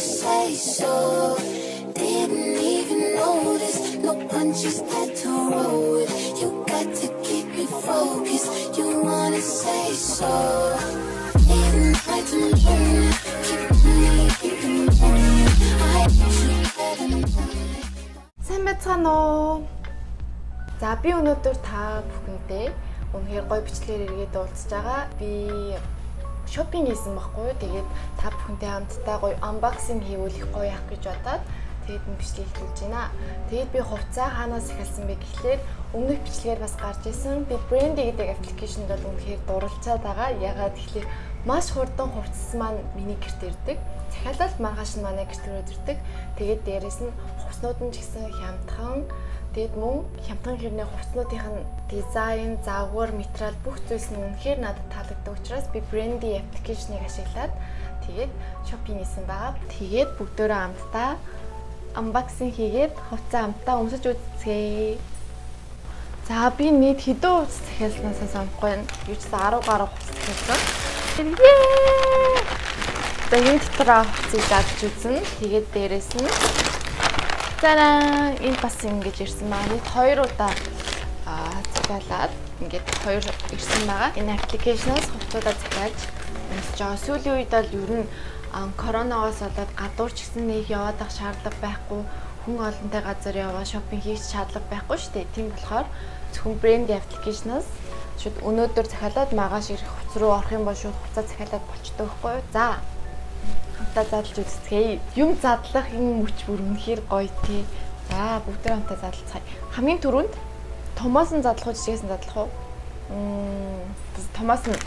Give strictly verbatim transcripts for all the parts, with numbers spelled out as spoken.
say so. Didn't even notice. No punches that to roll with. You got to keep me focused. You wanna say so. Even hard to learn. Keep me, keep me learning. I want you better than Сайн байцгаана уу? За би өнөөдөр та бүхэндээ үнэхээр гоё бичлэгээр иргээд уулзж байгаа. Би шопинг хийсэн байхгүй юу? Тэгээд та бүхэнтэй хамтдаа гоё unboxing хийвэл их гоё явах гэж бодоод тэгээд энэ бичлэгийг хэлүүлж байна. Тэгээд би хувцас хаанаас эхэлсэн бэ гэхлээр өмнөх бичлэгээр бас гарч исэн. Би Brandy гэдэг аппликейшнд бол үнэхээр дурлцаад байгаа. Ягаад гэхлээр маш хурдан хувцас маань миний гэрт ирдэг. Захиалалт маргааш нь манай гэрт ирдэг. Тэгээд дээрэс нь хувцснууд нь ч гэсэн хямдхан. Тэгээд мөн хямдхан хэрнээ хувцснуудын дизайн, загвар, материал бүх зүйлс нь үнэхээр надад таалагддаг учраас би Brandy аппликейшнийг ашиглаад тэгээд шопинг хийсэн байгаа. Тэгээд бүгдөө хамтдаа unboxing хийгээд хувцас хамтдаа өмсөж үзье. За би нийт хэдэн хувцас захиалснаас санахгүй байна. Юу ч десять гаруй хувцас захиалсан. Ее! За энэ дотор хувцсыг зааж үзнэ. Тэгээд дээрэс нь Тараа энэ бас ингэж ирсэн байгаа. Нийт хоёр удаа захиалаад ингээд хоёр ирсэн байгаа. Энэ аппликейшноос хувцсуудаа захиалж өмсөж байгаа. Сүүлийн үед бол ер нь коронавигоос болоод гадуур ч гэсэн нэг яваад ах шаардлага байхгүй, хүн олонтой газар яваа шопинг хийх шаардлага байхгүй шүү дээ. Тийм болохоор зөвхөн Brandy аппликейшноос шууд өнөөдөр захиалаад маргааш ирэх хувцас руу орох юм бол шууд хувцас захиалаад болчтой байхгүй юу? За хамтаа задлж үзье. Юм задлах юм мөч бүр үнэхээр гоё тий. За бүгдээ хамтаа задлцгаая. Хамгийн түрүүнд томоос нь задлах уу, жижигээс нь задлах уу? Мм, томоос нь.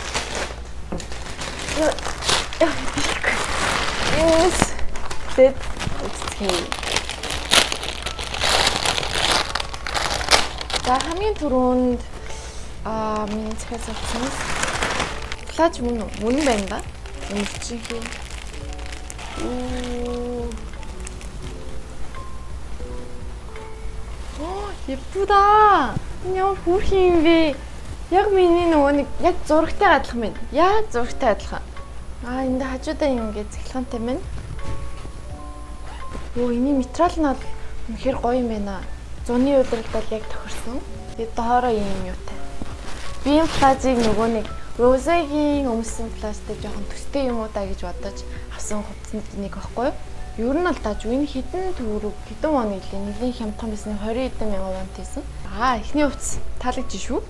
Yes. Тэт үзье. За хамгийн түрүүнд аа миний захиалсан хувцас. Плаж мөн мөн байна да. Юм чихээ. Оо. Оо, 예쁘다. Ямар хүрх юм бэ? Яг миний нөгөө нэг яг зурагтай адилхан байна. Яа зурагтай адилхан. Аа, энэ хажуудаа ингэж цэглэнтэй байна. Оо, энэ материал нь үнэхээр гоё юм байна. Зуны удиралд бол яг тохирсон. Тэгээд доороо юм юутай. Би энэ плажийг нөгөө нэг Rose-гийн өмсөн плажтай жоохон төстэй юм уу да гэж бодож авсан хувцсанд нэг байхгүй юу? Ер нь л тааж энэ хідэн төгрөг хэдэн оны лээ нэлийн хямдхан байсан двадцать эдэн мянган вон тийсэн. Аа, эхний хувцас таалагдчих шүү.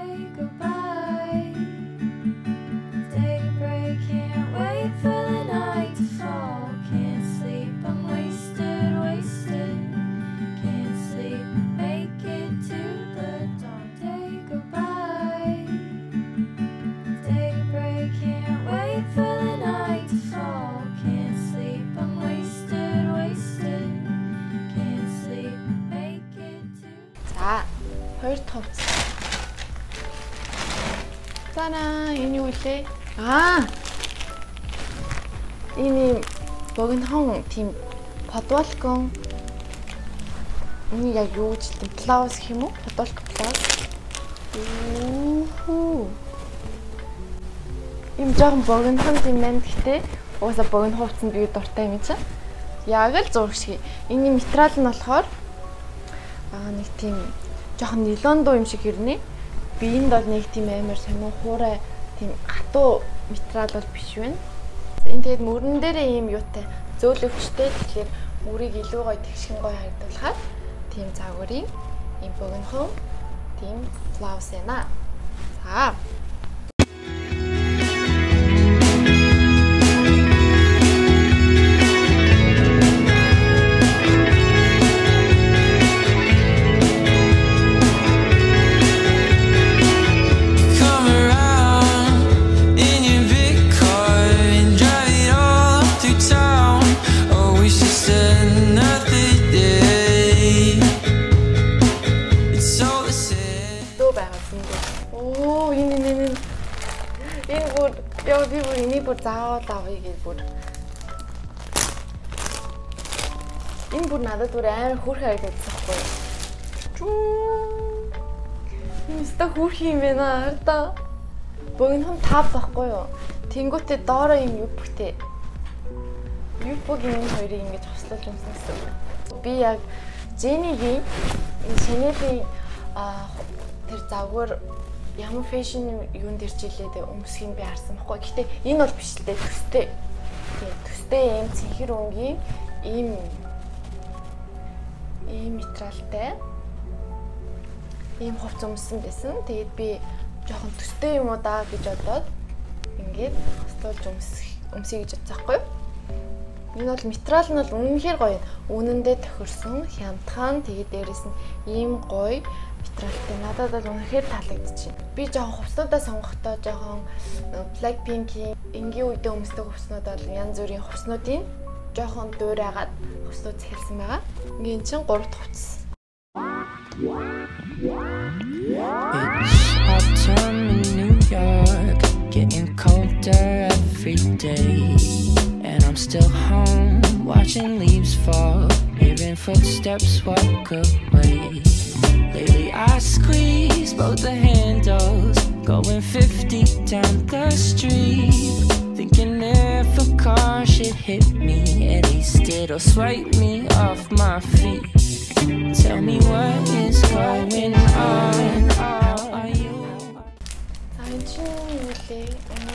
Хоёр дахь хувцас. Тана, энэ юу вэ? Аа. Энэ богинохон тийм подвалкон. Энэ яг юу гэж хэлдэг? Блауз гэх юм уу? Подвалк блауз. Үхүү. Им жоохон богинохон юм байна гэхдээ угаасаа богино хувцсанд би дуртай юм чинь. Яг л зураг шиг. Энэ материал нь болохоор аа нэг тийм жоохон нилон дуу юм шиг хэрнээ. Би энд бол нэг тийм амар сонио хуурай тийм хатуу материал бол биш байна. Энэ тэгээд мөрөн дээрээ ийм юутай зөөлөвчтэй тэгэхээр мөрийг илүү гоё тэгшин гоё харагдуулахад тийм загварын ийм богинохон тийм блауз байна. За яа би бүр энийг бүр заавал авъя гэж бүр. Энэ бүр надад бүр амар хөөрхөн харагдсан байхгүй юу? Чүү. Энэ ста хөөрхөн юм байна хараа. Богинохон тав байхгүй юу? Тэнгүүтээ доороо юм юпхтэй. Юпогийн хоёрыг ингэж хослуулж юмсан гэсэн. Би яг Jenny-гийн Chanel-ийн тэр завгар ямар фэшн юунд ирчихлээ өмсгийг би харсан байхгүй. Гэхдээ энэ бол биш л дээ төстэй. Тийм төстэй юм цэнхэр өнгийн ийм ийм материалтай ийм хувц өмсөн байсан. Тэгээд би жоохон төстэй юм уу даа гэж бодоод ингээд хослуулж өмсөх өмсөе гэж бодсон байхгүй юу? Энэ бол материал нь бол үнэнхээр гоё. Үнэндээ тохирсон, хямдхан, тэгээд дээрэс нь ийм гоё материалтай. Надад бол үнэнхээр таалагдчихэв. Би жоохон хувцнуудаа сонгохдоо жоохон Blackpink-ийн энгийн үедээ өмсдөг хувцнууд бол янз бүрийн хувцнуудын жоохон дуурайгаад хувцнууд захиалсан байгаа. Ингээд чинь гурав дахь хувцс. It's autumn in New York, getting colder every day. And I'm still home, watching leaves fall, hearing footsteps walk away. Lately I squeeze both the handles, going fifty down the street, thinking if a car should hit me, at least it'll swipe me off my feet. Tell me what is going on. How are you? I'm really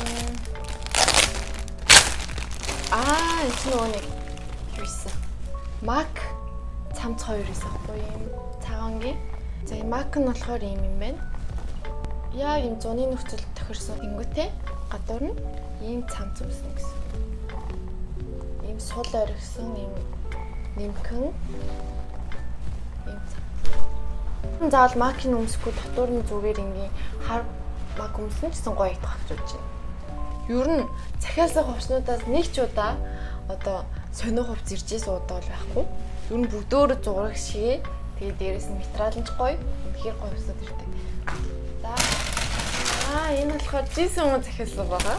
Аа, энэ нэг юу ийсэн. Mac цамц хоёр ийсэн хгүй юм. Цагаангийн. За энэ Mac нь болохоор ийм юм байна. Яг ийм зуны нөхцөл тохирсон тэнгүүтэй гадуур нь ийм цамц үүснэ гэсэн. Ийм сул оргисон ийм нэмхэн ийм цамц. Заавал Mac-ийн өмсөхгүй дотор нь зүгээр ингийн хар Mac өмснө гэсэн гоё идэх гэж бодож байна. Ер нь захиалсан хувцнуудаас нэг ч удаа одоо сонио хувц ирж ийсэн удаа бол байхгүй. Ер нь бүгдөө зураг шиг. Тэгээд дээрэс нь материал нь ч гоё. Үнэхээр гоё хувцнууд ирдэг. За. Аа, энэ болохоор жинсэн юм захиалсан байгаа.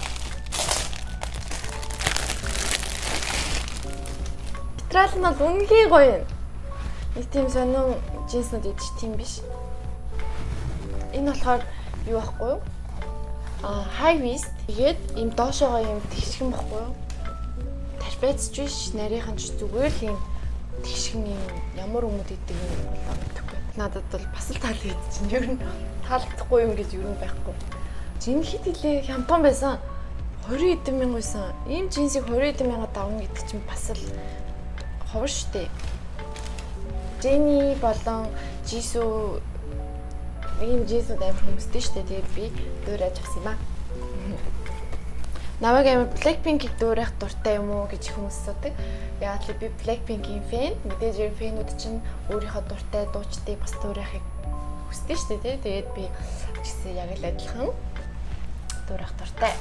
Материал нь бол үнэхээр гоё юм. Нэг тийм сонио жинснүүд идэж тийм биш. Энэ болохоор юу байхгүй юу? А high waist тэгээд ийм доошоогоо ийм тэгшгэн бохгүй юу? Тарпецч биш, нарийнхан ч зүгээр л ийм тэгшгэн ийм ямар өмд идэг юм болоо гэдэггүй. Надад бол бас л таалагдчих чинь ер нь таалагдахгүй юм гэж ер нь байхгүй. Жинхэнэ хэлээ хямдхан байсан. двадцать эдэн мянга байсан. Ийм джинсийг двадцать эдэн мянга давна гэдэг чинь бас л ховор штэ. Jenny болон Jisoo ийм джинсүүд амар хүмүүстэй шүү дээ. Тэгээд би дуурайж авсан юм аа. Намайг амар Blackpink-ийг дуурайх дуртай юм уу гэж хүмүүс асуудаг. Яагаад л би Blackpink-ийн фэн. Мэдээж ер нь фэнүүд чинь өөрийнхөө дуртай дуучдыг бас дуурайхыг хүсдэг шүү дээ. Тэгээд би жишээ яг л адилхан дуурайх дуртай.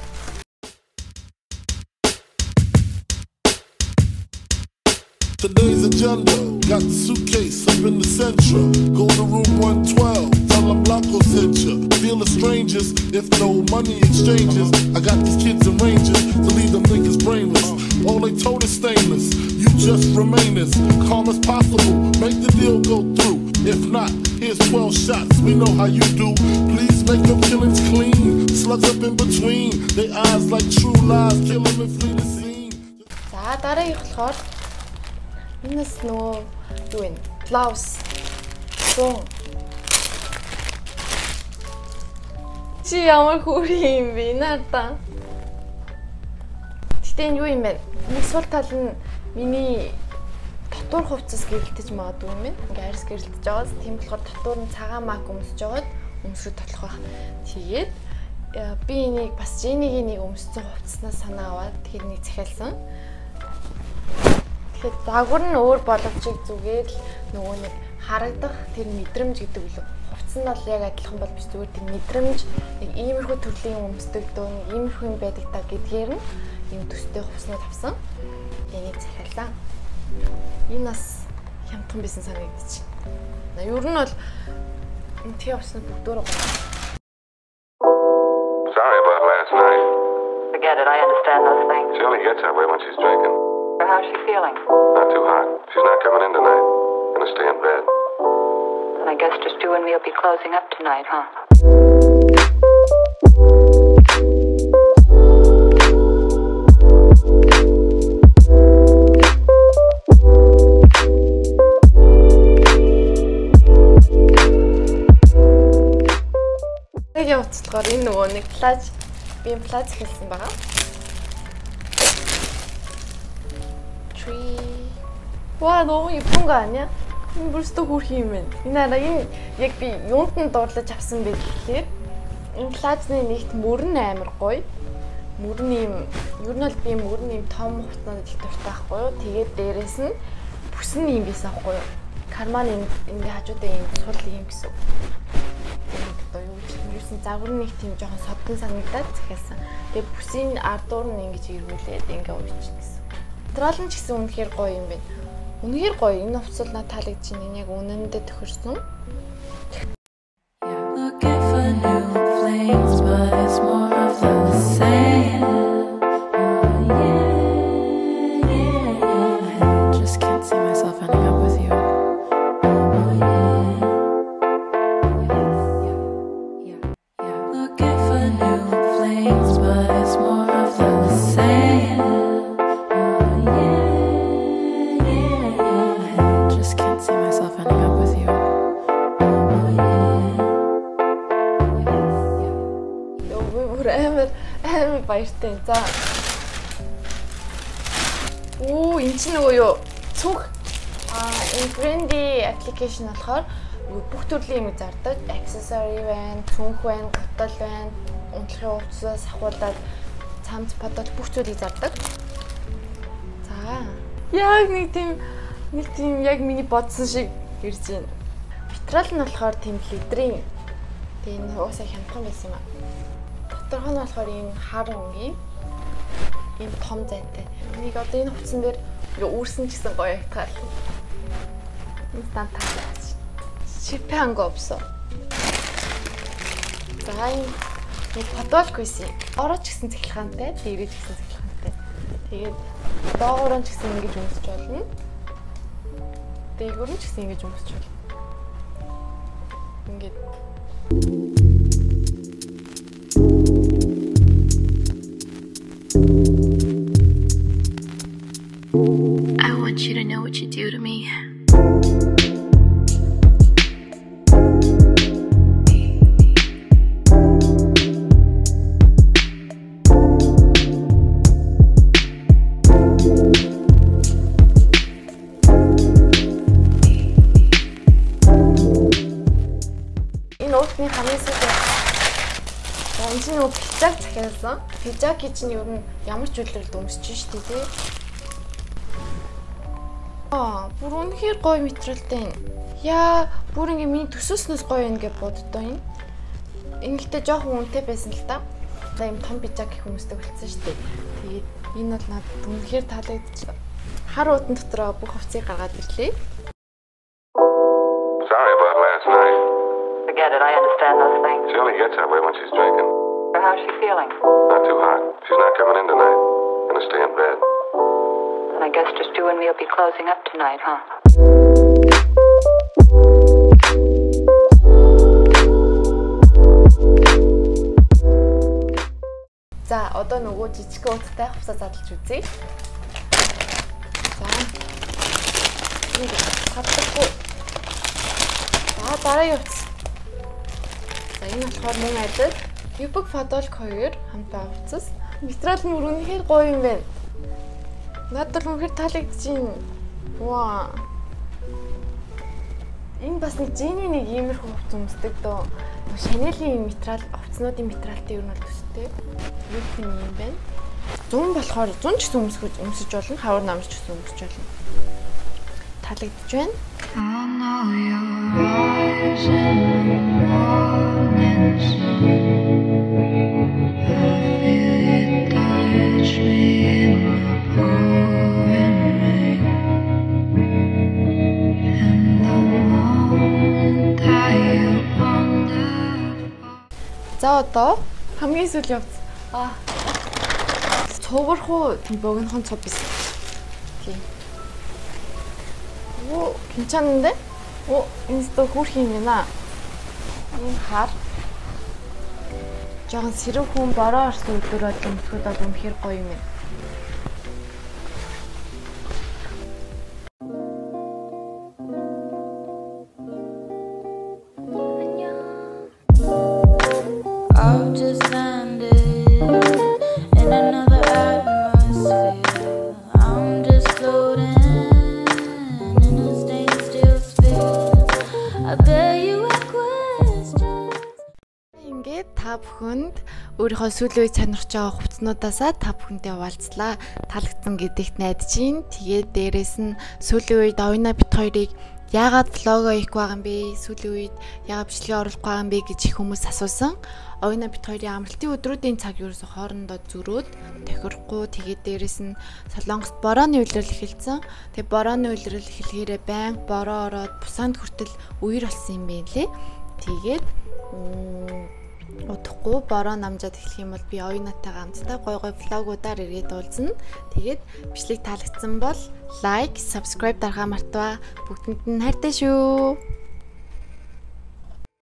Today's agenda, got the suitcase up in the central. Go to room one twelve, tell them Blanco sent ya. Feel the strangers, if no money exchanges. I got these kids and rangers to leave them niggas brainless. All they told is stainless, you just remain as calm as possible. Make the deal go through. If not, here's twelve shots, we know how you do. Please make them killings clean. Slugs up in between, their eyes like true lies. Kill them and flee the scene. За дараагийн болохоор Минус нөө юу вэ? Blouse. Сон. Чи ямар хөөрхөн юм бэ надаа? Гэтэ юу юм бэ? Нэг сул тал нь миний дотор хувцас гэрэлтэж магадгүй юм байна. Ингээ арьс гэрэлтэж байгаас тийм болохоор дотор нь цагаан мак өмсөж жагаад өмсрүү тотлох байх. Тэгээд би энийг бас Jenny-гийн нэг өмссөн хувцаснаас санаа аваад тэр нэг захиалсан. Тэгэхээр загвар нь өөр боловч зүгээр л нөгөө нэг харагдах тэр мэдрэмж гэдэг үлээ. Хувцас нь бол яг адилхан бол биш зүгээр тэр мэдрэмж нэг иймэрхүү төрлийн өмсдөг дөө нэг иймэрхүү юм байдаг та гэдгээр нь юм төстэй хувцснууд авсан. Энийг захиалсан. Энэ бас хямдхан байсан санагдчих. Ер нь бол энэ хувцснууд бүгдөө гоё. Sorry about last night. Forget it, I understand those things. She only gets that way when she's drinking. How's she feeling? Not too hot. She's not coming in tonight. Gonna stay in bed. And I guess just you and me'll be closing up tonight, huh? дараагийн уцлахаар энэ нөгөө нэг плаж би плаж хэлсэн байгаа. Tree. Ваа, 너무 예쁜 거 아니야? Энэ бүрстө хүрх юм байна. Энэ араа энэ яг би юунд нь дуурлаж авсан бэ гэхээр энэ плажны нэгт мөрөн амар гоё. Мөрөн юм, ер нь л би мөрөн юм том хуцаанд л дуртай байхгүй юу? Тэгээд дээрэс нь бүс нь юм байсан байхгүй юу? Карман ингээ хажуудаа юм сул юм гэсэн. Тэгээд одоо юу гэж юусэн загвар нэг тийм жоохон содон санагдаад захиалсан. Тэгээд бүсийн ардуур нь ингэж иргүүлээд ингээ ууччихсан гэсэн. Материал нь ч гэсэн үнэхээр гоё юм байна. Үнэхээр гоё. Энэ хувцас надад таалагдчих нь яг үнэндээ тохирсон. Looking for new flames, but it's more of the same. Oh yeah, yeah, yeah. Just can't see myself ending up with you. Oh yeah, yeah, yeah, yeah. Looking for new flames, but it's more of the same. Oh yeah, yeah, yeah. Just can't see myself ending up with you. Oh yeah. Амар амар баяртай. За. Оо, энэ чинь нөгөө юу? Цүнх. Аа, энэ Brandy application болохоор бүх төрлийн юм зардаг. Accessory байна, цүнх байна, гутал байна, унтлахын хувцас ахуулаад цамц подоод бүх зүйлийг зардаг. За. Яг нэг тийм нэг тийм яг миний бодсон шиг ирж байна. Материал нь болохоор тийм ледрийн. Тэгээ энэ уусаа хямдхан байсан юм аа. Доторх нь болохоор ийм хар өнгийн ийм том зайтай. Энийг одоо энэ хувцсан дээр үүрсэн ч гэсэн гоё ягтгаал. Энэ стант таалаач. Шипэн говсо. За энэ нэг подолкойс. Орооч гэсэн цэглэхантай, дээрээ ч гэсэн цэглэхантай. Тэгээд доогоор нь ч гэсэн ингэж өмсөж болно. Дээгүүр нь ч гэсэн ингэж өмсөж болно. Ингээд I want you to know what you do to me. Энэ уутны хамгийн сүүлд энэ чинь нөгөө пижак захиалсан. Пижак чинь ер нь ямар ч үйлрэлд өмсөж шүү дээ, тий. Аа, бүр үнэхээр гоё материалтай. Яа, бүр ингээ миний төсөөснөөс гоё юм гэж боддоо энэ. Энэ гэхдээ жоохон үнэтэй байсан л та. Одоо юм том пижак их хүмүүстэй болцсон шүү дээ. Тэгээд энэ бол надад үнэхээр таалагдчихлаа. Хар уутан дотроо бүх хувцсыг гаргаад ирлээ. Sorry about last night. Forget it, I understand those things. She only gets that way when she's drinking. How's she feeling? Not too hot. She's not coming in tonight. Gonna stay in bed. And I guess just you and me will be closing up tonight, huh? За, одоо нөгөө жижиг ууттай хувцас задлж үзье. За. Нэг хатдаггүй. За, дараагийн хувцас. За, энэ болохоор мөн адил Cubic Podolk хоёр хамт байгаа хувцас. Материал нь үнэхээр гоё юм байна. Надад л үнэхээр таалагдчихээн. Ваа. Энэ бас нэг Jenny нэг иймэрхүү хувцас өмсдөг дөө. Chanel-ийн материал, хувцснуудын материалтай ер нь бол төстэй. Юу гэх юм бэ? зүүн болохоор зүүн ч гэсэн өмсөж өмсөж болно, хавар намж ч гэсэн өмсөж болно. Таалагдж байна. I know you're rising in the morning sun. I feel you touch me in the pouring rain. And the moment that you wander. За одоо хамгийн сүүлийн хувцас. Аа. Цуврах уу богинохон цув биш. Тийм. Оо, 괜찮은데? Оо, энэ хөөрх юм байна. Энэ хар. Жогон сэрэг хүн бороо орсон өдрөөр өмсөхөд бол үнэхээр гоё юм байна. ингээд та бүхэнд өөрийнхөө сүүлийн үед сонирхож байгаа хувцснуудаасаа та бүхэндээ хуваалцлаа. Таалагдсан гэдэгт найдаж байна. Тэгээд дээрэс нь сүүлийн үед Оюуна бит хоёрыг яагаад влогоо хийх байгаа юм бэ? Сүүлийн үед яагаад бичлэгээ оруулах байгаа юм бэ гэж их хүмүүс асуусан. Оюуна бит хоёрын амралтын өдрүүдийн цаг ерөөсө хоорондоо зөрөөд тохирохгүй. Тэгээд дээрэс нь Солонгост борооны улирал эхэлсэн. Тэгээд борооны улирал эхлэхээрээ байнга бороо ороод бусаанд хүртэл үер болсон юм байна лээ. Тэгээд удахгүй бороо намжаад эхлэх юм бол би Оюунатайгаа хамтдаа гой гой влогуудаар эргээд уулзна. Тэгээд бичлэг таалагдсан бол лайк, subscribe дарахаа мартаваа. Бүгдэнд нь хайртай шүү.